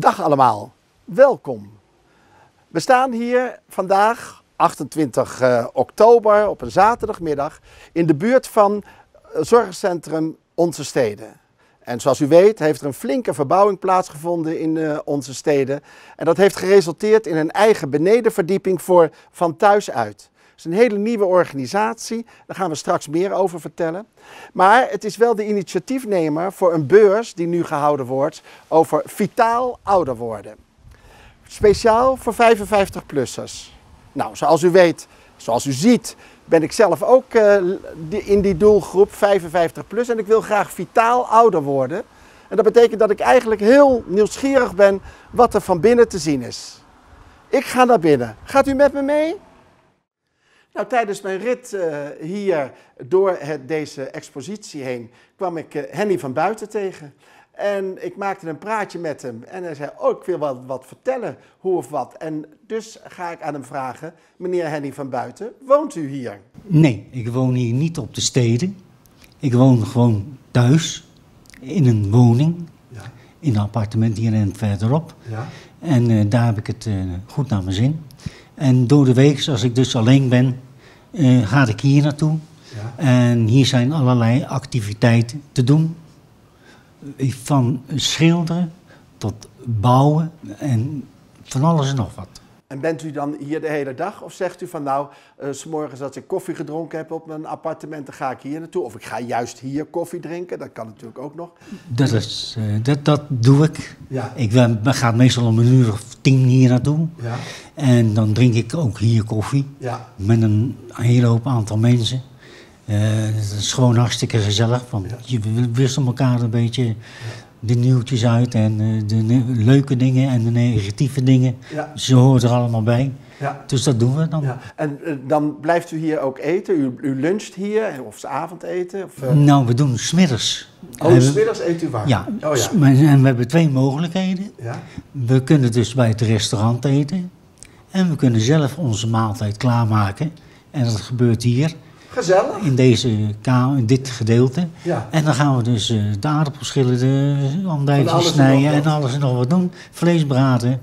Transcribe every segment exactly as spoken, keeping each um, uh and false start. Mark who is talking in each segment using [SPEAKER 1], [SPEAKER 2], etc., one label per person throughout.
[SPEAKER 1] Dag allemaal, welkom. We staan hier vandaag, achtentwintig oktober, op een zaterdagmiddag, in de buurt van zorgcentrum Onze Steden. En zoals u weet heeft er een flinke verbouwing plaatsgevonden in uh, Onze Steden. En dat heeft geresulteerd in een eigen benedenverdieping voor Van Thuis Uit. Het is een hele nieuwe organisatie, daar gaan we straks meer over vertellen. Maar het is wel de initiatiefnemer voor een beurs die nu gehouden wordt over vitaal ouder worden. Speciaal voor vijfenvijftig-plussers. Nou, zoals u weet, zoals u ziet, ben ik zelf ook uh, in die doelgroep vijfenvijftig plus en ik wil graag vitaal ouder worden. En dat betekent dat ik eigenlijk heel nieuwsgierig ben wat er van binnen te zien is. Ik ga naar binnen. Gaat u met me mee? Nou, tijdens mijn rit uh, hier door het, deze expositie heen kwam ik uh, Henny van Buiten tegen. En ik maakte een praatje met hem en hij zei, oh, ik wil wel wat vertellen, hoe of wat. En dus ga ik aan hem vragen, meneer Henny van Buiten, woont u hier?
[SPEAKER 2] Nee, ik woon hier niet op de Steden. Ik woon gewoon thuis, in een woning, ja. In een appartement hier en verderop. Ja. En uh, daar heb ik het uh, goed naar mijn zin. En door de week, als ik dus alleen ben, uh, ga ik hier naartoe. Ja. En hier zijn allerlei activiteiten te doen. Van schilderen tot bouwen en van alles en nog wat.
[SPEAKER 1] En bent u dan hier de hele dag of zegt u van nou, uh, 's morgens als ik koffie gedronken heb op mijn appartement, dan ga ik hier naartoe. Of ik ga juist hier koffie drinken, dat kan natuurlijk ook nog.
[SPEAKER 2] Dat, is, uh, dat, dat doe ik. Ja. Ik uh, ga meestal om een uur of tien hier naartoe. Ja. En dan drink ik ook hier koffie. Ja. Met een hele hoop aantal mensen. Uh, het is gewoon hartstikke gezellig, want ja. Je wisselt elkaar een beetje ja. De nieuwtjes uit en uh, de ne leuke dingen en de negatieve dingen. Ja. Ze horen er allemaal bij, ja. Dus dat doen we dan. Ja.
[SPEAKER 1] En uh, dan blijft u hier ook eten? U, u luncht hier of 's avondeten? Of, uh...
[SPEAKER 2] Nou, we doen 's middags.
[SPEAKER 1] Oh, 's middags eet u warm?
[SPEAKER 2] Ja,
[SPEAKER 1] oh, ja.
[SPEAKER 2] En we hebben twee mogelijkheden. Ja. We kunnen dus bij het restaurant eten en we kunnen zelf onze maaltijd klaarmaken. En dat gebeurt hier.
[SPEAKER 1] Gezellig.
[SPEAKER 2] In, deze kamer, in dit gedeelte. Ja. En dan gaan we dus uh, de aardappelschillen, de andijtjes snijden en alles en nog wat doen. Vlees braden.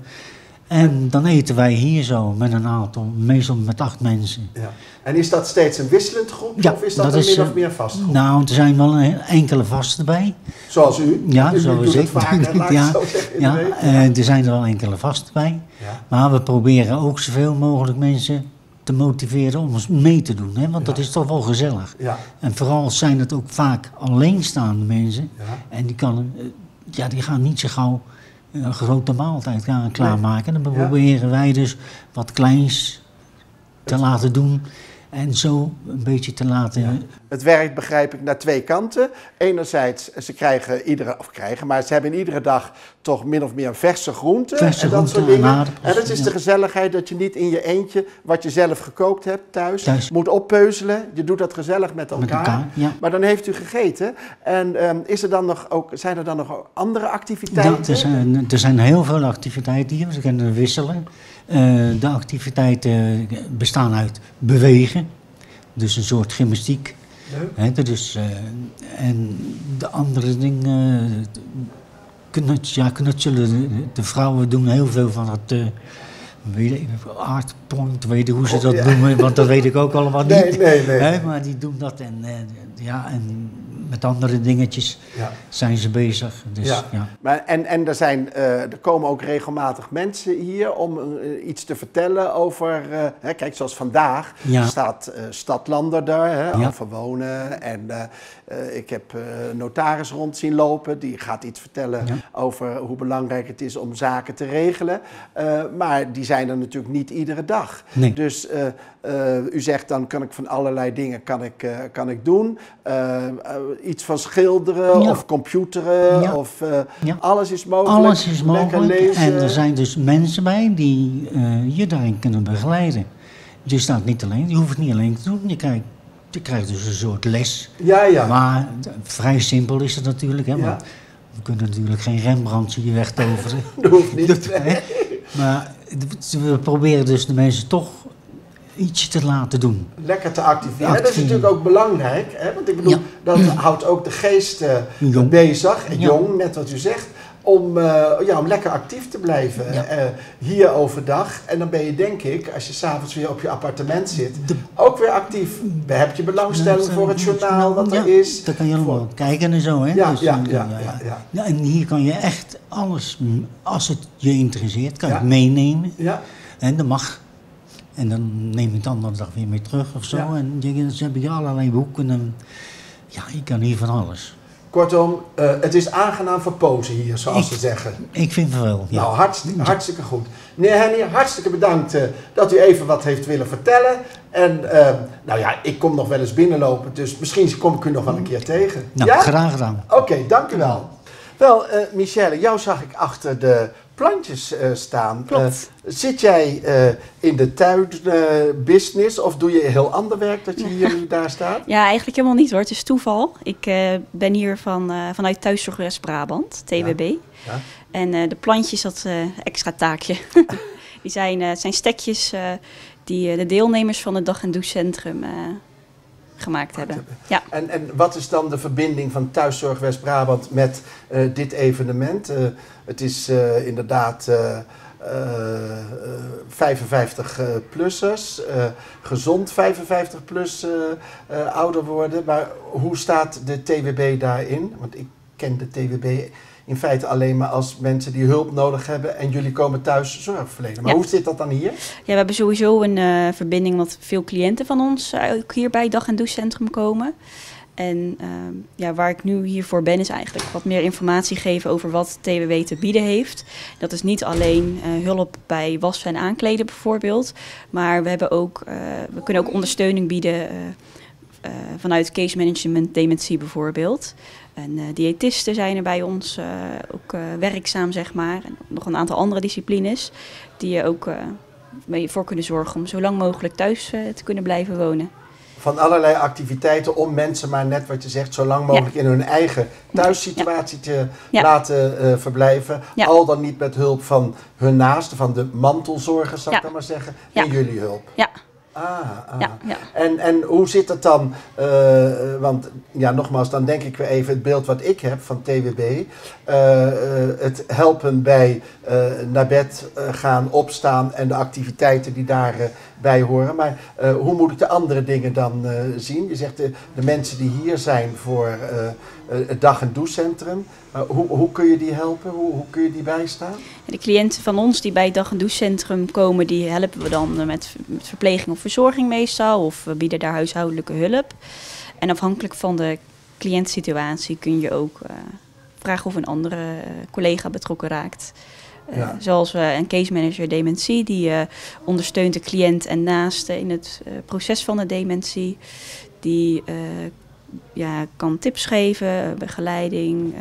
[SPEAKER 2] En dan eten wij hier zo met een aantal, meestal met acht mensen. Ja.
[SPEAKER 1] En is dat steeds een wisselend groep? Ja, of is dat, dat een is, min of meer vast groep?
[SPEAKER 2] Nou, er zijn wel enkele vasten bij.
[SPEAKER 1] Zoals u?
[SPEAKER 2] Ja,
[SPEAKER 1] u
[SPEAKER 2] zoals ik.
[SPEAKER 1] Vaker,
[SPEAKER 2] ja,
[SPEAKER 1] zo zeggen,
[SPEAKER 2] ja, uh, er zijn er wel enkele vasten bij. Ja. Maar we proberen ook zoveel mogelijk mensen te motiveren om ons mee te doen, hè? Want ja. Dat is toch wel gezellig. Ja. En vooral zijn het ook vaak alleenstaande mensen. Ja. En die, kan, ja, die gaan niet zo gauw een grote maaltijd gaan klaarmaken. Dan proberen ja. wij dus wat kleins te het laten doen. En zo een beetje te laten... Ja.
[SPEAKER 1] Het werkt, begrijp ik, naar twee kanten. Enerzijds, ze krijgen iedere... Of krijgen, maar ze hebben iedere dag toch min of meer verse groenten.
[SPEAKER 2] Verse
[SPEAKER 1] en dat
[SPEAKER 2] groenten
[SPEAKER 1] soort dingen.
[SPEAKER 2] En,
[SPEAKER 1] en dat is ja. de gezelligheid dat je niet in je eentje, wat je zelf gekookt hebt thuis, thuis. moet oppeuzelen. Je doet dat gezellig met elkaar. Met elkaar ja. Maar dan heeft u gegeten. En um, is er dan nog ook, zijn er dan nog andere activiteiten?
[SPEAKER 2] Ja, er, zijn, er zijn heel veel activiteiten hier. Ze kunnen wisselen. Uh, de activiteiten bestaan uit bewegen. Dus een soort gymnastiek. He, dus, uh, en de andere dingen, knuts, ja, knutselen, de, de vrouwen doen heel veel van het uh, weet, aardpoint, weet je hoe ze dat oh, ja. doen, want dat weet ik ook allemaal niet.
[SPEAKER 1] Nee, nee, nee.
[SPEAKER 2] He, maar die doen dat en, uh, ja, en met andere dingetjes ja. zijn ze bezig. Dus, ja. Ja.
[SPEAKER 1] Maar en, en er, zijn, uh, er komen ook regelmatig mensen hier om uh, iets te vertellen over, uh, hè, kijk zoals vandaag ja. staat uh, Stadlander daar, hè, ja. over wonen. En uh, uh, ik heb uh, notaris rond zien lopen, die gaat iets vertellen ja. over hoe belangrijk het is om zaken te regelen. Uh, maar die zijn er natuurlijk niet iedere dag. Nee. Dus uh, uh, u zegt dan kan ik van allerlei dingen kan ik, uh, kan ik doen. Uh, uh, iets van schilderen ja. of computeren ja. of uh, ja. alles is mogelijk.
[SPEAKER 2] Alles is mogelijk en er zijn dus mensen bij die uh, je daarin kunnen begeleiden. Je staat niet alleen, je hoeft het niet alleen te doen, je krijgt, je krijgt dus een soort les.
[SPEAKER 1] Ja, ja.
[SPEAKER 2] Maar vrij simpel is het natuurlijk, hè, ja. Want we kunnen natuurlijk geen Rembrandt hier wegtoveren.
[SPEAKER 1] Dat hoeft niet. Dat,
[SPEAKER 2] nee. Maar we proberen dus de mensen toch iets te laten doen.
[SPEAKER 1] Lekker te activeren. activeren. Dat is natuurlijk ook belangrijk, hè? Want ik bedoel, ja. dat houdt ook de geest uh, bezig, en jong, ja. net wat u zegt. om, uh, ja, om lekker actief te blijven ja. uh, hier overdag. En dan ben je denk ik, als je s'avonds weer op je appartement zit, de... ook weer actief. Heb je belangstelling ja, voor het journaal wat ja, er is?
[SPEAKER 2] Dan kan je allemaal voor... kijken en zo. Hè?
[SPEAKER 1] Ja,
[SPEAKER 2] dus,
[SPEAKER 1] ja,
[SPEAKER 2] ja,
[SPEAKER 1] ja,
[SPEAKER 2] ja,
[SPEAKER 1] ja, ja.
[SPEAKER 2] ja. En hier kan je echt alles, als het je interesseert, kan je ja. het meenemen.
[SPEAKER 1] Ja.
[SPEAKER 2] En dat mag. En dan neem je het de andere dag weer mee terug of zo. Ja. En dan heb je allerlei boeken. En, ja, je kan hier van alles.
[SPEAKER 1] Kortom, uh, het is aangenaam verpozen hier, zoals
[SPEAKER 2] ik,
[SPEAKER 1] ze zeggen.
[SPEAKER 2] Ik vind het wel, ja.
[SPEAKER 1] Nou, hartstikke, hartstikke goed. Meneer Henny, hartstikke bedankt uh, dat u even wat heeft willen vertellen. En uh, nou ja, ik kom nog wel eens binnenlopen, dus misschien kom ik u nog wel een keer tegen.
[SPEAKER 2] Nou,
[SPEAKER 1] ja?
[SPEAKER 2] graag gedaan.
[SPEAKER 1] Oké, okay, dank u wel. Wel, uh, Michelle, jou zag ik achter de plantjes uh, staan.
[SPEAKER 3] Klopt.
[SPEAKER 1] Uh, zit jij uh, in de tuinbusiness uh, of doe je heel ander werk dat je hier nu daar staat?
[SPEAKER 3] Ja, eigenlijk helemaal niet hoor. Het is toeval. Ik uh, ben hier van, uh, vanuit Thuiszorg West-Brabant, T W B. Ja. Ja. En uh, de plantjes, dat uh, extra taakje. die zijn, uh, zijn stekjes uh, die uh, de deelnemers van het dag- en douchecentrum... Uh, gemaakt hebben. Ja.
[SPEAKER 1] En, en wat is dan de verbinding van Thuiszorg West-Brabant met uh, dit evenement? Uh, het is uh, inderdaad uh, uh, vijfenvijftig-plussers, uh, gezond vijfenvijftig plus uh, uh, ouder worden. Maar hoe staat de T W B daarin? Want ik ken de T W B in feite alleen maar als mensen die hulp nodig hebben en jullie komen thuis zorg verlenen. Maar ja. hoe zit dat dan hier?
[SPEAKER 3] Ja, we hebben sowieso een uh, verbinding dat veel cliënten van ons uh, ook hier bij het dag- en douchecentrum komen. En uh, ja, waar ik nu hiervoor ben is eigenlijk wat meer informatie geven over wat T W B te bieden heeft. Dat is niet alleen uh, hulp bij wassen en aankleden bijvoorbeeld, maar we, hebben ook, uh, we kunnen ook ondersteuning bieden uh, uh, vanuit case management dementie bijvoorbeeld. En uh, diëtisten zijn er bij ons uh, ook uh, werkzaam, zeg maar. En nog een aantal andere disciplines die je ook uh, mee voor kunnen zorgen om zo lang mogelijk thuis uh, te kunnen blijven wonen.
[SPEAKER 1] Van allerlei activiteiten om mensen maar net wat je zegt, zo lang mogelijk ja. in hun eigen thuissituatie ja. te ja. laten uh, verblijven. Ja. Al dan niet met hulp van hun naasten, van de mantelzorgers, zal ik ja. dan maar zeggen, ja. en jullie hulp.
[SPEAKER 3] Ja.
[SPEAKER 1] Ah, ah.
[SPEAKER 3] Ja, ja.
[SPEAKER 1] En, en hoe zit het dan, uh, want ja, nogmaals, dan denk ik weer even het beeld wat ik heb van T W B. Uh, uh, het helpen bij uh, naar bed uh, gaan, opstaan en de activiteiten die daarbij uh, horen. Maar uh, hoe moet ik de andere dingen dan uh, zien? Je zegt de, de mensen die hier zijn voor uh, uh, het dag- en douchecentrum. Maar hoe, hoe kun je die helpen? Hoe, hoe kun je die bijstaan?
[SPEAKER 3] De cliënten van ons die bij het dag- en douchecentrum komen, die helpen we dan met, met verpleging of verzorging meestal. Of we bieden daar huishoudelijke hulp. En afhankelijk van de cliëntsituatie kun je ook uh, vragen of een andere uh, collega betrokken raakt. Uh, ja. Zoals uh, een case manager dementie, die uh, ondersteunt de cliënt en naasten in het uh, proces van de dementie. Die uh, ja, kan tips geven, begeleiding. Uh,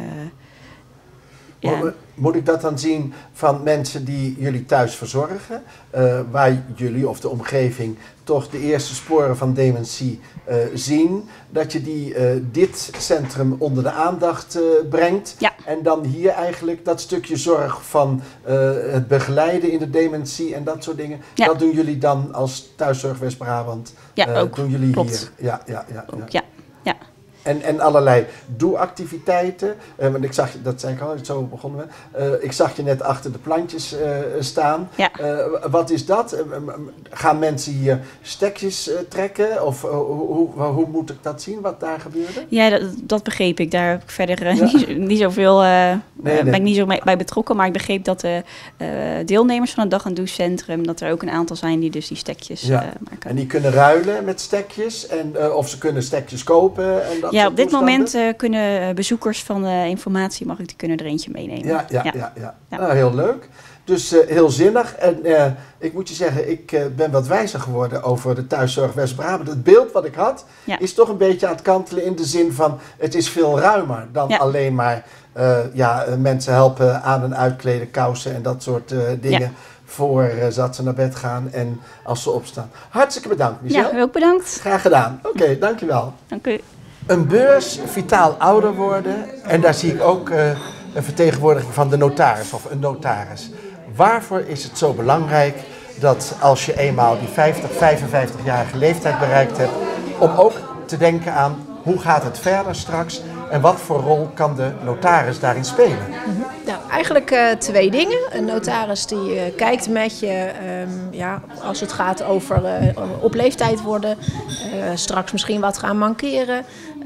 [SPEAKER 1] Ja. Moet ik dat dan zien van mensen die jullie thuis verzorgen, uh, waar jullie of de omgeving toch de eerste sporen van dementie uh, zien, dat je die uh, dit centrum onder de aandacht uh, brengt
[SPEAKER 3] ja.
[SPEAKER 1] en dan hier eigenlijk dat stukje zorg van uh, het begeleiden in de dementie en dat soort dingen, ja. dat doen jullie dan als Thuiszorg West-Brabant?
[SPEAKER 3] Ja,
[SPEAKER 1] uh,
[SPEAKER 3] ook.
[SPEAKER 1] Doen jullie
[SPEAKER 3] Klopt.
[SPEAKER 1] hier? Ja, ja, ja.
[SPEAKER 3] Ook, ja. ja.
[SPEAKER 1] En, en allerlei doe-activiteiten. Uh, want ik zag je, dat zei ik al, zo begonnen we. Uh, ik zag je net achter de plantjes uh, staan.
[SPEAKER 3] Ja.
[SPEAKER 1] Uh, wat is dat? Uh, gaan mensen hier stekjes uh, trekken? Of uh, hoe, hoe, hoe moet ik dat zien, wat daar gebeurde?
[SPEAKER 3] Ja, dat, dat begreep ik. Daar heb ik verder uh, ja. niet, niet zoveel, uh, nee, nee. ben ik niet zo mee, bij betrokken. Maar ik begreep dat de uh, deelnemers van het dag- en douchecentrum, dat er ook een aantal zijn die dus die stekjes
[SPEAKER 1] ja.
[SPEAKER 3] uh, maken.
[SPEAKER 1] En die kunnen ruilen met stekjes? En, uh, of ze kunnen stekjes kopen? En dat
[SPEAKER 3] ja, op dit
[SPEAKER 1] toestanden?
[SPEAKER 3] moment uh, kunnen bezoekers van de informatie, mag ik die kunnen er eentje meenemen.
[SPEAKER 1] Ja, ja, ja. ja, ja.
[SPEAKER 3] ja.
[SPEAKER 1] Nou, heel leuk. Dus uh, heel zinnig. En uh, ik moet je zeggen, ik uh, ben wat wijzer geworden over de Thuiszorg West-Brabant. Het beeld wat ik had, ja. is toch een beetje aan het kantelen in de zin van, het is veel ruimer dan ja. alleen maar uh, ja, mensen helpen aan en uitkleden, kousen en dat soort uh, dingen. Ja. Voor uh, dat ze naar bed gaan en als ze opstaan. Hartstikke bedankt, Michelle.
[SPEAKER 3] Ja, ook bedankt.
[SPEAKER 1] Graag gedaan. Oké, okay, dankjewel.
[SPEAKER 3] Dank u.
[SPEAKER 1] Een beurs, vitaal ouder worden. En daar zie ik ook uh, een vertegenwoordiging van de notaris of een notaris. Waarvoor is het zo belangrijk dat als je eenmaal die vijftig, vijfenvijftigjarige leeftijd bereikt hebt, om ook te denken aan hoe gaat het verder straks en wat voor rol kan de notaris daarin spelen?
[SPEAKER 4] Mm-hmm. Ja. Eigenlijk uh, twee dingen. Een notaris die uh, kijkt met je um, ja, als het gaat over uh, op leeftijd worden, uh, straks misschien wat gaan mankeren.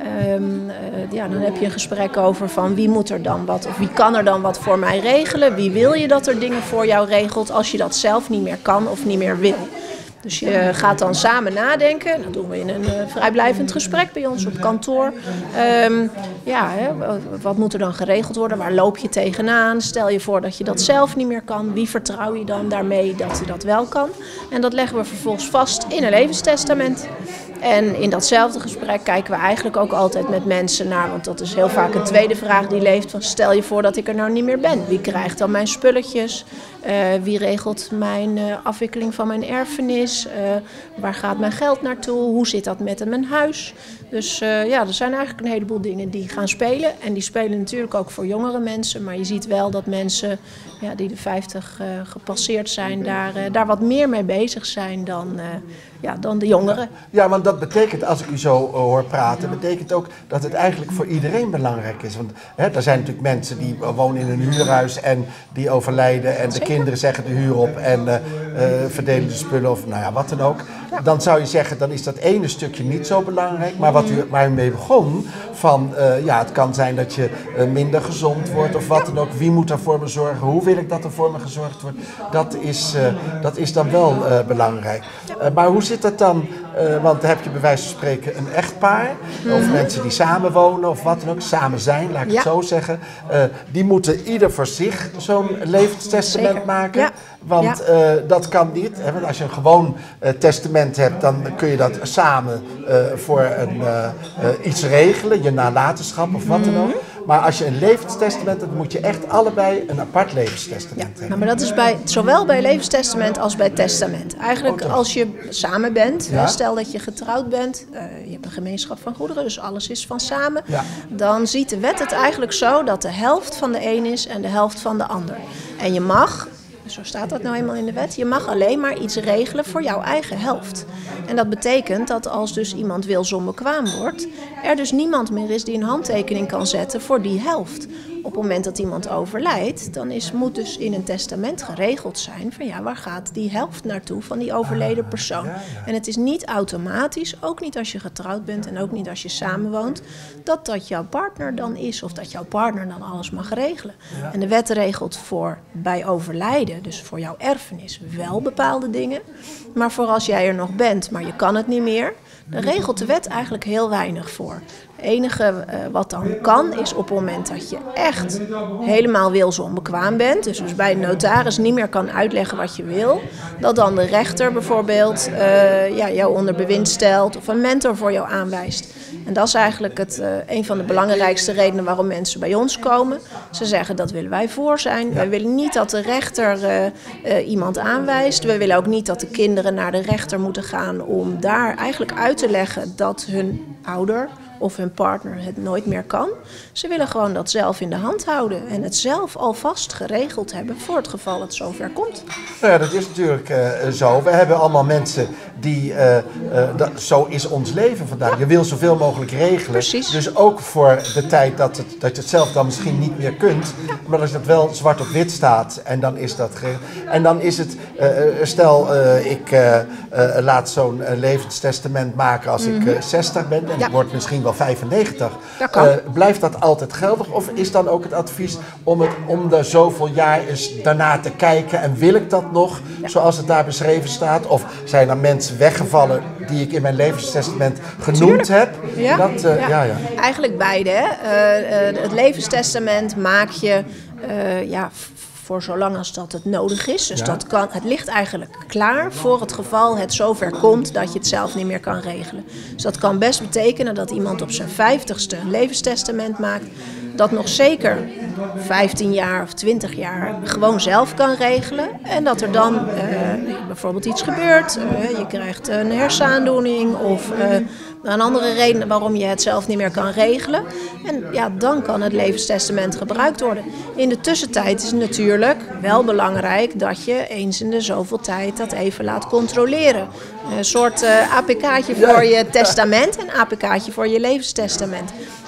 [SPEAKER 4] Um, uh, ja, dan heb je een gesprek over van wie moet er dan wat of wie kan er dan wat voor mij regelen. Wie wil je dat er dingen voor jou regelt als je dat zelf niet meer kan of niet meer wil. Dus je gaat dan samen nadenken. Dat doen we in een uh, vrijblijvend gesprek bij ons op kantoor. Um, ja, hè, wat moet er dan geregeld worden? Waar loop je tegenaan? Stel je voor dat je dat zelf niet meer kan. Wie vertrouw je dan daarmee dat je dat wel kan? En dat leggen we vervolgens vast in een levenstestament. En in datzelfde gesprek kijken we eigenlijk ook altijd met mensen naar, want dat is heel vaak een tweede vraag die leeft, van stel je voor dat ik er nou niet meer ben. Wie krijgt dan mijn spulletjes? Uh, wie regelt mijn uh, afwikkeling van mijn erfenis? Uh, waar gaat mijn geld naartoe? Hoe zit dat met mijn huis? Dus uh, ja, er zijn eigenlijk een heleboel dingen die gaan spelen. En die spelen natuurlijk ook voor jongere mensen. Maar je ziet wel dat mensen ja, die de vijftig uh, gepasseerd zijn, daar, uh, daar wat meer mee bezig zijn dan, uh, ja, dan de jongeren.
[SPEAKER 1] Ja, want dat betekent, als ik u zo uh, hoor praten, betekent ook dat het eigenlijk voor iedereen belangrijk is. Want hè, er zijn natuurlijk mensen die wonen in een huurhuis en die overlijden en de Zeker. kinderen zeggen de huur op en uh, uh, verdelen de spullen of nou ja, wat dan ook. Ja. Dan zou je zeggen, dan is dat ene stukje niet zo belangrijk. Maar wat u, waar u mee begon, van uh, ja, het kan zijn dat je uh, minder gezond wordt of wat dan ook. Wie moet er voor me zorgen? Hoe wil ik dat er voor me gezorgd wordt? Dat is, uh, dat is dan wel uh, belangrijk. Uh, maar hoe zit dat dan? Uh, want dan heb je bij wijze van spreken een echtpaar. Mm-hmm. Of mensen die samenwonen of wat dan ook. Samen zijn, laat ik ja. het zo zeggen. Uh, die moeten ieder voor zich zo'n levenstestament Zeker. maken. Ja. Want ja. uh, dat kan niet. Hè? Want als je een gewoon uh, testament hebt, dan kun je dat samen uh, voor een, uh, uh, iets regelen. Je nalatenschap of wat dan ook. Maar als je een levenstestament hebt, moet je echt allebei een apart levenstestament ja, hebben.
[SPEAKER 4] Nou, maar dat is bij, zowel bij levenstestament als bij testament. Eigenlijk oh, als je samen bent, ja? stel dat je getrouwd bent, uh, je hebt een gemeenschap van goederen, dus alles is van samen. Ja. Dan ziet de wet het eigenlijk zo dat de helft van de een is en de helft van de ander. En je mag, zo staat dat nou eenmaal in de wet, je mag alleen maar iets regelen voor jouw eigen helft. En dat betekent dat als dus iemand wilsonbekwaam wordt, er dus niemand meer is die een handtekening kan zetten voor die helft. Op het moment dat iemand overlijdt, dan is, moet dus in een testament geregeld zijn van ja, waar gaat die helft naartoe van die overleden persoon. En het is niet automatisch, ook niet als je getrouwd bent en ook niet als je samenwoont, dat dat jouw partner dan is of dat jouw partner dan alles mag regelen. En de wet regelt voor bij overlijden, dus voor jouw erfenis, wel bepaalde dingen. Maar voor als jij er nog bent, maar je kan het niet meer, dan regelt de wet eigenlijk heel weinig voor. Het enige uh, wat dan kan is op het moment dat je echt helemaal wilsonbekwaam bent, dus, dus bij een notaris niet meer kan uitleggen wat je wil, dat dan de rechter bijvoorbeeld uh, ja, jou onder bewind stelt of een mentor voor jou aanwijst. En dat is eigenlijk het, uh, een van de belangrijkste redenen waarom mensen bij ons komen. Ze zeggen dat willen wij voor zijn. Ja. Wij willen niet dat de rechter uh, uh, iemand aanwijst. We willen ook niet dat de kinderen naar de rechter moeten gaan om daar eigenlijk uit te leggen dat hun ouder of hun partner het nooit meer kan. Ze willen gewoon dat zelf in de hand houden en het zelf alvast geregeld hebben voor het geval het zover komt.
[SPEAKER 1] Nou ja, dat is natuurlijk uh, zo. We hebben allemaal mensen die, uh, uh, dat, zo is ons leven vandaag. Ja. Je wil zoveel mogelijk regelen. Precies. Dus ook voor de tijd dat, het, dat je het zelf dan misschien niet meer kunt. Ja. Maar als dat wel zwart op wit staat en dan is dat geregeld. En dan is het, uh, stel uh, ik uh, uh, laat zo'n uh, levenstestament maken als mm-hmm. ik uh, zestig ben en ja. ik word misschien wel vijfennegentig. Dat uh, blijft dat altijd geldig? Of is dan ook het advies om, het, om de zoveel jaar eens daarna te kijken en wil ik dat nog ja. zoals het daar beschreven staat? Of zijn er mensen weggevallen die ik in mijn levenstestament genoemd Tuurlijk. heb?
[SPEAKER 4] Ja.
[SPEAKER 1] Dat, uh,
[SPEAKER 4] ja.
[SPEAKER 1] Ja, ja.
[SPEAKER 4] Eigenlijk beide. Hè? Uh, uh, het levenstestament maak je uh, ja, voor zolang als dat het nodig is. Dus ja. dat kan, het ligt eigenlijk klaar voor het geval het zover komt dat je het zelf niet meer kan regelen. Dus dat kan best betekenen dat iemand op zijn vijftigste een levenstestament maakt, dat nog zeker vijftien jaar of twintig jaar gewoon zelf kan regelen. En dat er dan uh, bijvoorbeeld iets gebeurt. Uh, je krijgt een hersenaandoening of uh, een andere reden waarom je het zelf niet meer kan regelen. En ja, dan kan het levenstestament gebruikt worden. In de tussentijd is het natuurlijk wel belangrijk dat je eens in de zoveel tijd dat even laat controleren. Een soort uh, A P K'tje voor je testament en een A P K'tje voor je levenstestament.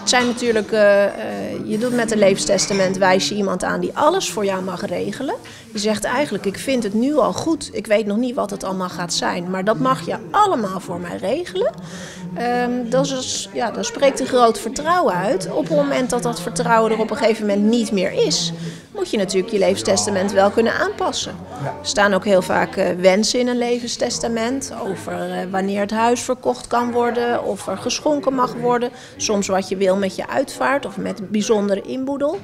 [SPEAKER 4] Het zijn natuurlijk, uh, uh, je doet met een levenstestament, wijs je iemand aan die alles voor jou mag regelen. Je zegt eigenlijk, ik vind het nu al goed. Ik weet nog niet wat het allemaal gaat zijn. Maar dat mag je allemaal voor mij regelen. Um, dat is, ja, dan spreekt een groot vertrouwen uit. Op het moment dat dat vertrouwen er op een gegeven moment niet meer is, moet je natuurlijk je levenstestament wel kunnen aanpassen. Er staan ook heel vaak uh, wensen in een levenstestament. Over uh, wanneer het huis verkocht kan worden. Of er geschonken mag worden. Soms wat je wil met je uitvaart of met bijzondere inboedel.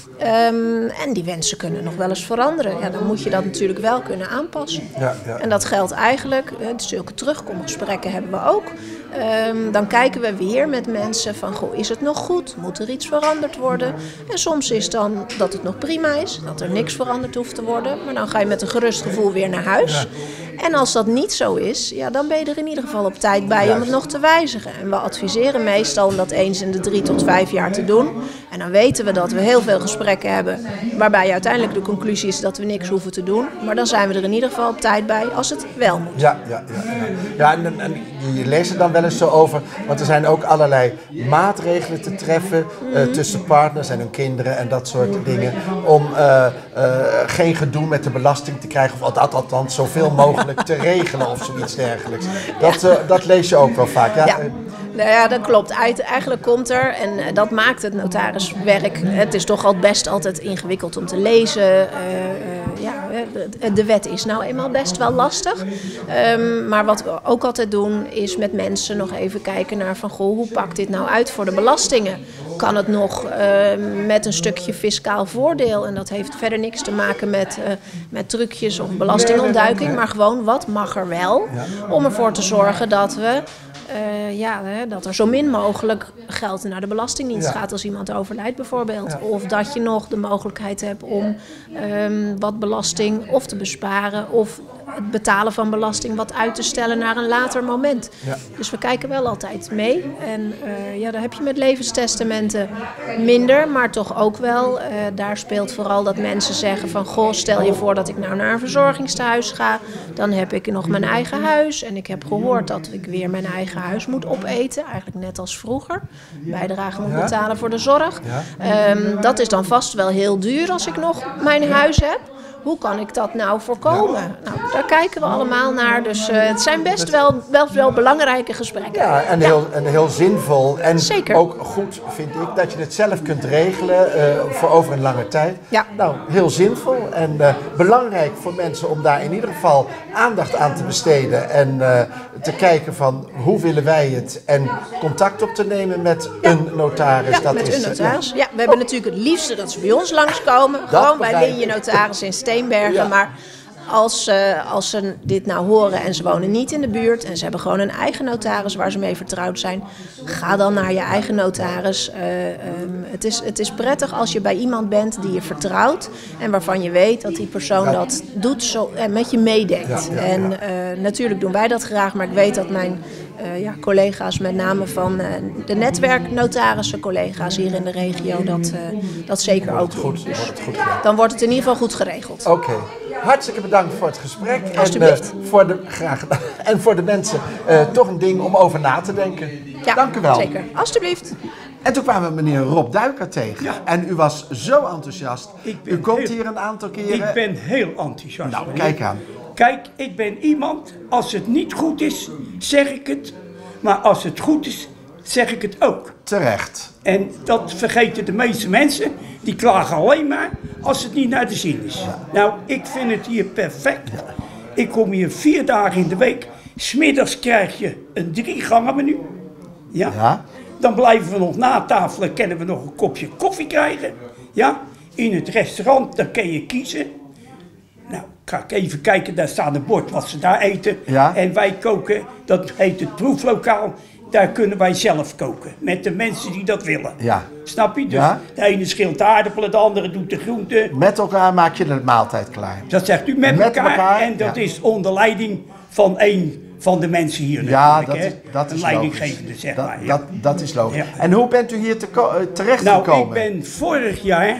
[SPEAKER 4] Um, en die wensen kunnen nog wel eens veranderen. Ja, dan moet je dat natuurlijk wel kunnen aanpassen. Ja, ja. En dat geldt eigenlijk, uh, zulke terugkomgesprekken hebben we ook. Um, dan kijken we weer met mensen van, goh, is het nog goed? Moet er iets veranderd worden? En soms is dan dat het nog prima is, dat er niks veranderd hoeft te worden. Maar dan ga je met een gerust gevoel weer naar huis. En als dat niet zo is, ja, dan ben je er in ieder geval op tijd bij om het nog te wijzigen. En we adviseren meestal om dat eens in de drie tot vijf jaar te doen. En dan weten we dat we heel veel gesprekken hebben, waarbij uiteindelijk de conclusie is dat we niks hoeven te doen. Maar dan zijn we er in ieder geval op tijd bij als het wel moet.
[SPEAKER 1] Ja, ja, ja, ja. ja en, en je leest er dan wel eens zo over, want er zijn ook allerlei maatregelen te treffen mm-hmm. uh, tussen partners en hun kinderen en dat soort dingen. Om uh, uh, geen gedoe met de belasting te krijgen, of dat althans zoveel mogelijk te regelen of zoiets dergelijks. Dat, uh, dat lees je ook wel vaak. Ja?
[SPEAKER 4] Ja. Nou ja, dat klopt. Eigenlijk komt er, en dat maakt het notariswerk, het is toch al best altijd ingewikkeld om te lezen. Uh, uh, ja, de wet is nou eenmaal best wel lastig. Um, maar wat we ook altijd doen, is met mensen nog even kijken naar van, goh, hoe pakt dit nou uit voor de belastingen? Kan het nog uh, met een stukje fiscaal voordeel? En dat heeft verder niks te maken met, uh, met trucjes of belastingontduiking, maar gewoon wat mag er wel? Om ervoor te zorgen dat we Uh, ja, hè, dat er zo min mogelijk geld naar de Belastingdienst ja. gaat als iemand overlijdt bijvoorbeeld. Ja. Of dat je nog de mogelijkheid hebt om um, wat belasting of te besparen of het betalen van belasting wat uit te stellen naar een later moment. Ja. Dus we kijken wel altijd mee. En uh, ja, daar heb je met levenstestamenten minder, maar toch ook wel. Uh, daar speelt vooral dat mensen zeggen van, goh, stel je voor dat ik nou naar een verzorgingstehuis ga. Dan heb ik nog mijn eigen huis. En ik heb gehoord dat ik weer mijn eigen huis moet opeten. Eigenlijk net als vroeger. Bijdrage moet betalen voor de zorg. Um, dat is dan vast wel heel duur als ik nog mijn huis heb. Hoe kan ik dat nou voorkomen? Nou, daar kijken we allemaal naar. Dus uh, het zijn best wel, wel, wel belangrijke gesprekken.
[SPEAKER 1] Ja, en heel, en heel zinvol. En Zeker. Ook goed, vind ik, dat je het zelf kunt regelen uh, voor over een lange tijd. Ja. Nou, heel zinvol en uh, belangrijk voor mensen om daar in ieder geval aandacht aan te besteden. En uh, te kijken van, hoe willen wij het? En contact op te nemen met ja. een notaris.
[SPEAKER 4] Ja, dat met is, een notaris. Ja. Ja, we hebben oh. natuurlijk het liefste dat ze bij ons langskomen. Dat Gewoon bij Linje Notaris in Steen. Ja. Maar als, uh, als ze dit nou horen en ze wonen niet in de buurt en ze hebben gewoon een eigen notaris waar ze mee vertrouwd zijn, ga dan naar je eigen notaris. Uh, um, het, is, het is prettig als je bij iemand bent die je vertrouwt en waarvan je weet dat die persoon ja. dat doet zo, en met je meedenkt. Ja, ja, ja. En uh, natuurlijk doen wij dat graag, maar ik weet dat mijn Uh, ja, collega's, met name van uh, de netwerknotarissen, collega's hier in de regio, dat, uh, dat zeker ook goed. Dus wordt het goed dan wordt het in ieder geval goed geregeld.
[SPEAKER 1] Oké, okay. Hartstikke bedankt voor het gesprek.
[SPEAKER 4] Alsjeblieft.
[SPEAKER 1] En, uh, voor de, graag gedaan. En voor de mensen uh, toch een ding om over na te denken.
[SPEAKER 4] Ja,
[SPEAKER 1] dank u wel.
[SPEAKER 4] Zeker. Alsjeblieft.
[SPEAKER 1] En toen kwamen we meneer Rob Duiker tegen. Ja. En u was zo enthousiast. U komt heel, hier een aantal keren.
[SPEAKER 5] Ik ben heel enthousiast.
[SPEAKER 1] Nou, kijk aan.
[SPEAKER 5] Kijk, ik ben iemand, als het niet goed is, zeg ik het. Maar als het goed is, zeg ik het ook.
[SPEAKER 1] Terecht.
[SPEAKER 5] En dat vergeten de meeste mensen. Die klagen alleen maar als het niet naar de zin is. Ja. Nou, ik vind het hier perfect. Ja. Ik kom hier vier dagen in de week. 'S Middags krijg je een drie gangen menu. Ja. ja. Dan blijven we nog na tafelen, kunnen we nog een kopje koffie krijgen. Ja. In het restaurant, dan kun je kiezen. Nou, ga ik even kijken, daar staat een bord wat ze daar eten. Ja. En wij koken, dat heet het proeflokaal. Daar kunnen wij zelf koken, met de mensen die dat willen. Ja. Snap je? Dus ja. De ene schilt de aardappelen, de andere doet de groenten.
[SPEAKER 1] Met elkaar maak je de maaltijd klaar.
[SPEAKER 5] Dat zegt u, met, met elkaar. elkaar. En dat ja. is onder leiding van een van de mensen hier
[SPEAKER 1] ja,
[SPEAKER 5] natuurlijk.
[SPEAKER 1] Dat is, dat
[SPEAKER 5] een
[SPEAKER 1] is
[SPEAKER 5] leidinggevende, zeg
[SPEAKER 1] dat,
[SPEAKER 5] maar. Ja.
[SPEAKER 1] Dat, dat is logisch. Ja. En hoe bent u hier te terecht
[SPEAKER 5] nou,
[SPEAKER 1] gekomen?
[SPEAKER 5] Nou, ik ben vorig jaar...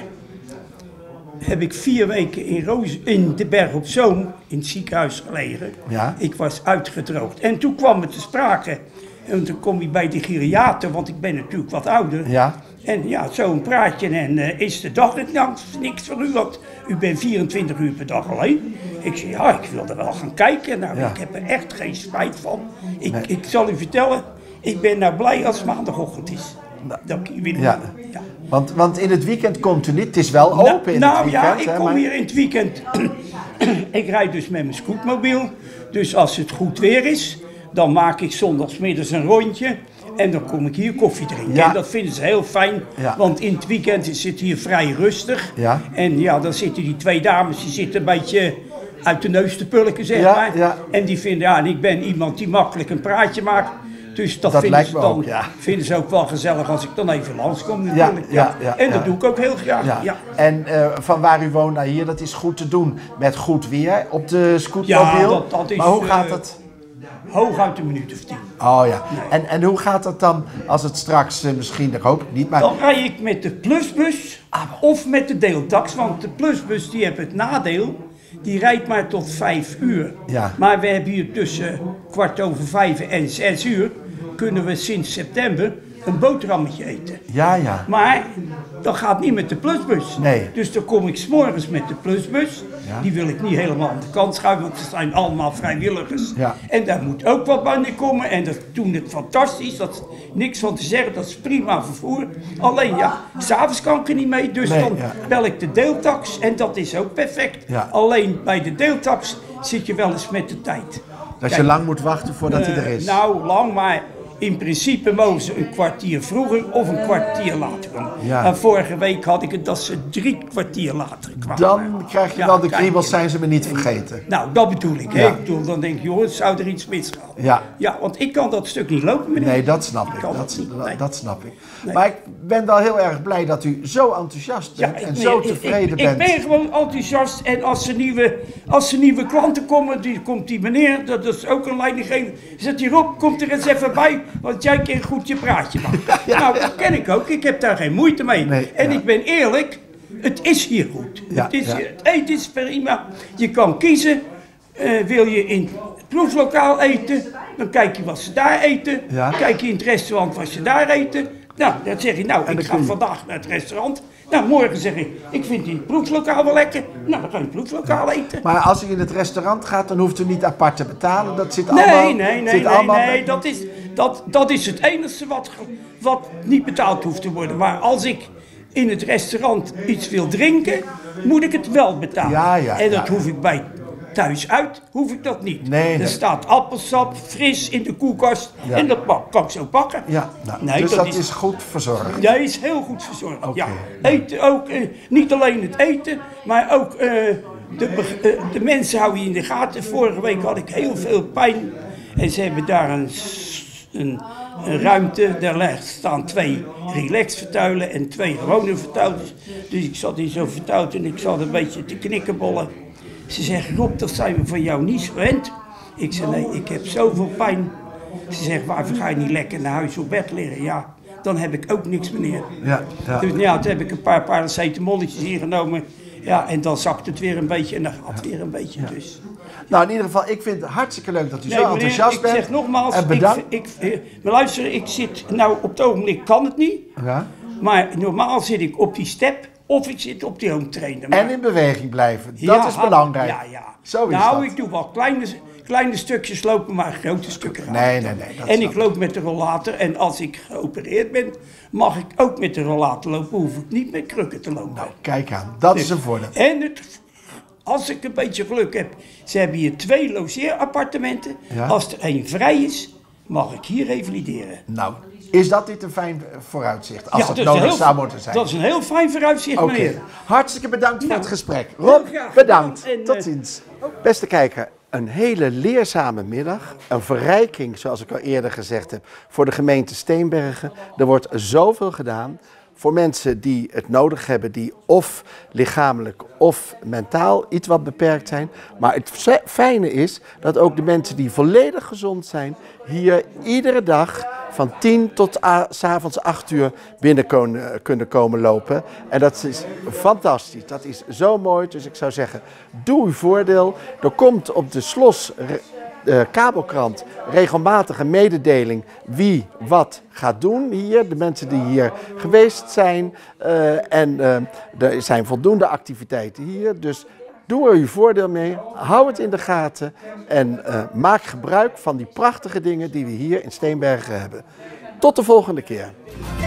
[SPEAKER 5] heb ik vier weken in, Roos, in de Berg op Zoom in het ziekenhuis gelegen. Ja. Ik was uitgedroogd. En toen kwam het te sprake En dan kom je bij de geriater, want ik ben natuurlijk wat ouder.
[SPEAKER 1] Ja.
[SPEAKER 5] En ja, zo'n praatje en uh, is de dag het nou niks van u, want u bent vierentwintig uur per dag alleen. Ik zeg, ja, ik wil er wel gaan kijken. Nou,
[SPEAKER 1] Ja.
[SPEAKER 5] ik heb er echt geen spijt van. Ik,
[SPEAKER 1] Nee.
[SPEAKER 5] ik zal u vertellen, ik ben nou blij als het maandagochtend is. Dat ik hier weer
[SPEAKER 1] Ja.
[SPEAKER 5] ja.
[SPEAKER 1] Want, want in het weekend komt u niet. Het is wel open in
[SPEAKER 5] nou,
[SPEAKER 1] het
[SPEAKER 5] nou
[SPEAKER 1] weekend.
[SPEAKER 5] ja, ik
[SPEAKER 1] hè,
[SPEAKER 5] kom
[SPEAKER 1] maar-
[SPEAKER 5] hier in het weekend. Ik rijd dus met mijn scootmobiel. Dus als het goed weer is, dan maak ik zondagsmiddags een rondje. En dan kom ik hier koffie drinken.
[SPEAKER 1] Ja.
[SPEAKER 5] En dat vinden ze heel fijn.
[SPEAKER 1] Ja.
[SPEAKER 5] Want in het weekend is het hier vrij rustig.
[SPEAKER 1] Ja.
[SPEAKER 5] En ja, dan zitten die twee dames, die zitten een beetje uit de neus te pulken, zeg
[SPEAKER 1] Ja,
[SPEAKER 5] maar.
[SPEAKER 1] ja.
[SPEAKER 5] En die vinden, ja, en ik ben iemand die makkelijk een praatje maakt. Dus dat,
[SPEAKER 1] Dat
[SPEAKER 5] vinden,
[SPEAKER 1] lijkt
[SPEAKER 5] ze
[SPEAKER 1] me
[SPEAKER 5] dan,
[SPEAKER 1] ook, ja.
[SPEAKER 5] vinden ze ook wel gezellig als ik dan even langskom natuurlijk.
[SPEAKER 1] ja, ja,
[SPEAKER 5] en dat
[SPEAKER 1] ja.
[SPEAKER 5] doe ik ook heel graag.
[SPEAKER 1] Ja.
[SPEAKER 5] Ja.
[SPEAKER 1] En uh, van waar u woont naar hier, dat is goed te doen met goed weer op de scootmobiel.
[SPEAKER 5] Ja, dat- dat is,
[SPEAKER 1] maar hoe
[SPEAKER 5] uh,
[SPEAKER 1] gaat het?
[SPEAKER 5] Hooguit een minuut of tien.
[SPEAKER 1] Oh ja. En, en hoe gaat het dan als het straks, uh, misschien, dat hoop ik niet, maar...
[SPEAKER 5] Dan rij ik met de plusbus of met de deeltax. Want de plusbus die heeft het nadeel, die rijdt maar tot vijf uur.
[SPEAKER 1] Ja.
[SPEAKER 5] Maar we hebben hier tussen kwart over vijf en zes uur, kunnen we sinds september een boterhammetje eten.
[SPEAKER 1] Ja, ja.
[SPEAKER 5] Maar dat gaat niet met de plusbus.
[SPEAKER 1] Nee.
[SPEAKER 5] Dus dan kom ik 's morgens met de plusbus.
[SPEAKER 1] Ja.
[SPEAKER 5] Die wil ik niet helemaal aan de kant schuiven, want ze zijn allemaal vrijwilligers.
[SPEAKER 1] Ja.
[SPEAKER 5] En daar moet ook wat bij komen. En dat doen het fantastisch. Dat is niks van te zeggen. Dat is prima vervoer. Alleen ja, s'avonds kan ik er niet mee. Dus
[SPEAKER 1] Nee,
[SPEAKER 5] dan
[SPEAKER 1] ja.
[SPEAKER 5] bel ik de deeltax. En dat is ook perfect.
[SPEAKER 1] Ja.
[SPEAKER 5] Alleen bij de deeltax zit je wel eens met de tijd.
[SPEAKER 1] Dat je
[SPEAKER 5] Kijk,
[SPEAKER 1] lang moet wachten voordat hij er
[SPEAKER 5] eh,
[SPEAKER 1] is.
[SPEAKER 5] Nou, lang, maar in principe mogen ze een kwartier vroeger of een kwartier later komen.
[SPEAKER 1] Ja.
[SPEAKER 5] En vorige week had ik het dat ze drie kwartier later kwamen.
[SPEAKER 1] Dan krijg je
[SPEAKER 5] Ja,
[SPEAKER 1] wel de
[SPEAKER 5] kijk,
[SPEAKER 1] kriebels, zijn ze me niet vergeten.
[SPEAKER 5] Nou, dat bedoel ik. Hè?
[SPEAKER 1] Ja.
[SPEAKER 5] Ik bedoel, dan denk je, joh, zou er iets misgaan?
[SPEAKER 1] Ja.
[SPEAKER 5] Ja, want ik kan dat stuk niet lopen, meneer.
[SPEAKER 1] Nee, dat snap
[SPEAKER 5] Ik
[SPEAKER 1] ik.
[SPEAKER 5] kan
[SPEAKER 1] Dat,
[SPEAKER 5] dat niet, nee.
[SPEAKER 1] dat snap ik.
[SPEAKER 5] Nee.
[SPEAKER 1] Maar ik ben wel heel erg blij dat u zo enthousiast bent en
[SPEAKER 5] ik-
[SPEAKER 1] zo
[SPEAKER 5] ik-
[SPEAKER 1] tevreden
[SPEAKER 5] ik,
[SPEAKER 1] bent.
[SPEAKER 5] Ik ben gewoon enthousiast en als er nieuwe, als er nieuwe klanten komen, die, komt die meneer, dat is ook een leidinggever, zet hier op, komt er eens even bij, want jij kan goed je praatje maken. Nou, dat ken ik ook, ik heb daar geen moeite mee.
[SPEAKER 1] Nee,
[SPEAKER 5] en
[SPEAKER 1] ja.
[SPEAKER 5] ik ben eerlijk, het is hier goed.
[SPEAKER 1] Ja,
[SPEAKER 5] het, is
[SPEAKER 1] ja.
[SPEAKER 5] hier, het eten is prima, je kan kiezen, eh, wil je in het proeflokaal eten, dan kijk je wat ze daar eten,
[SPEAKER 1] Ja.
[SPEAKER 5] kijk je in het restaurant wat ze daar eten. Nou, dan zeg je, nou,
[SPEAKER 1] En
[SPEAKER 5] ik
[SPEAKER 1] dan
[SPEAKER 5] ga
[SPEAKER 1] kun je-
[SPEAKER 5] vandaag naar het restaurant. Nou, morgen zeg ik, ik vind die proeflokaal wel lekker. Nou, dan ga je in het proeflokaal eten.
[SPEAKER 1] Maar als u in het restaurant gaat, dan hoeft u niet apart te betalen. Dat zit
[SPEAKER 5] Nee,
[SPEAKER 1] allemaal...
[SPEAKER 5] nee, nee,
[SPEAKER 1] zit
[SPEAKER 5] nee,
[SPEAKER 1] allemaal
[SPEAKER 5] nee, dat is, dat, dat is het enige wat, ge- wat niet betaald hoeft te worden. Maar als ik in het restaurant iets wil drinken, moet ik het wel betalen.
[SPEAKER 1] Ja, ja,
[SPEAKER 5] en dat
[SPEAKER 1] ja.
[SPEAKER 5] hoef ik bij thuis uit, hoef ik dat niet.
[SPEAKER 1] Nee,
[SPEAKER 5] er
[SPEAKER 1] nee.
[SPEAKER 5] staat appelsap fris in de koelkast
[SPEAKER 1] Ja.
[SPEAKER 5] en dat pak- kan ik zo pakken.
[SPEAKER 1] Ja, nou,
[SPEAKER 5] Nee,
[SPEAKER 1] dus
[SPEAKER 5] dat
[SPEAKER 1] dat,
[SPEAKER 5] is-
[SPEAKER 1] is goed verzorgd.
[SPEAKER 5] Ja, is heel goed verzorgd.
[SPEAKER 1] Oké.
[SPEAKER 5] Ja. Eten ook, eh, niet alleen het eten, maar ook eh, de, be- eh, de mensen houden je in de gaten. Vorige week had ik heel veel pijn en ze hebben daar een, s- een, een ruimte. Daar ligt- staan twee relaxvertuilen en twee gewone vertuiltjes. Dus ik zat in zo'n vertuilt en ik zat een beetje te knikkenbollen. Ze zeggen, Rob, dat zijn we van jou niet gewend. Ik zei, nee, ik heb zoveel pijn. Ze zegt, waarvoor ga je niet lekker naar huis op bed liggen? Ja, dan heb ik ook niks, meneer.
[SPEAKER 1] Ja, ja.
[SPEAKER 5] Dus ja, toen heb ik een paar paracetamolletjes ingenomen. Ja, en dan zakt het weer een beetje en dan gaat het weer een beetje. Dus.
[SPEAKER 1] Nou, in ieder geval, ik vind het hartstikke leuk dat u
[SPEAKER 5] Nee,
[SPEAKER 1] zo
[SPEAKER 5] meneer,
[SPEAKER 1] enthousiast
[SPEAKER 5] ik
[SPEAKER 1] bent.
[SPEAKER 5] zeg nogmaals,
[SPEAKER 1] En
[SPEAKER 5] ik,
[SPEAKER 1] bedankt.
[SPEAKER 5] ik, eh, maar luister, ik zit, nou op het ogenblik kan het niet.
[SPEAKER 1] Ja.
[SPEAKER 5] Maar normaal zit ik op die step of ik zit op die home trainer. Maar-
[SPEAKER 1] En in beweging blijven. Dat
[SPEAKER 5] Ja,
[SPEAKER 1] is belangrijk.
[SPEAKER 5] Ja, ja.
[SPEAKER 1] Zo is
[SPEAKER 5] nou,
[SPEAKER 1] dat.
[SPEAKER 5] ik doe wel kleine, kleine stukjes lopen, maar grote stukken gaan.
[SPEAKER 1] Nee, nee, nee. Dat
[SPEAKER 5] En
[SPEAKER 1] snap
[SPEAKER 5] ik loop met de rollator en als ik geopereerd ben, mag ik ook met de rollator lopen, hoef ik niet met krukken te lopen.
[SPEAKER 1] Kijk aan, dat
[SPEAKER 5] Dus-
[SPEAKER 1] is een voordeel.
[SPEAKER 5] En het, als ik een beetje geluk heb, ze hebben hier twee logeerappartementen.
[SPEAKER 1] Ja.
[SPEAKER 5] Als er één vrij is, mag ik hier revalideren.
[SPEAKER 1] Nou, is dat niet een fijn eh, vooruitzicht? Als
[SPEAKER 5] Ja,
[SPEAKER 1] dat
[SPEAKER 5] is
[SPEAKER 1] nodig
[SPEAKER 5] een heel-
[SPEAKER 1] zou moeten zijn.
[SPEAKER 5] Dat is een heel fijn vooruitzicht,
[SPEAKER 1] Oké,
[SPEAKER 5] meneer.
[SPEAKER 1] hartstikke bedankt voor
[SPEAKER 5] Nou,
[SPEAKER 1] het gesprek.
[SPEAKER 5] heel
[SPEAKER 1] Rob,
[SPEAKER 5] graag
[SPEAKER 1] bedankt.
[SPEAKER 5] gedaan. En,
[SPEAKER 1] Tot
[SPEAKER 5] eh,
[SPEAKER 1] ziens. Beste kijker, een hele leerzame middag. Een verrijking, zoals ik al eerder gezegd heb, voor de gemeente Steenbergen. Er wordt zoveel gedaan voor mensen die het nodig hebben, die of lichamelijk of mentaal iets wat beperkt zijn. Maar het fe- fijne is dat ook de mensen die volledig gezond zijn, hier iedere dag van tien tot a- 's avonds acht uur binnen kon- kunnen komen lopen. En dat is fantastisch. Dat is zo mooi. Dus ik zou zeggen, doe uw voordeel. Er komt op de Slos de kabelkrant regelmatig een mededeling wie wat gaat doen hier. De mensen die hier geweest zijn. Uh, en uh, er zijn voldoende activiteiten hier. Dus doe er uw voordeel mee. Hou het in de gaten. En uh, maak gebruik van die prachtige dingen die we hier in Steenbergen hebben. Tot de volgende keer.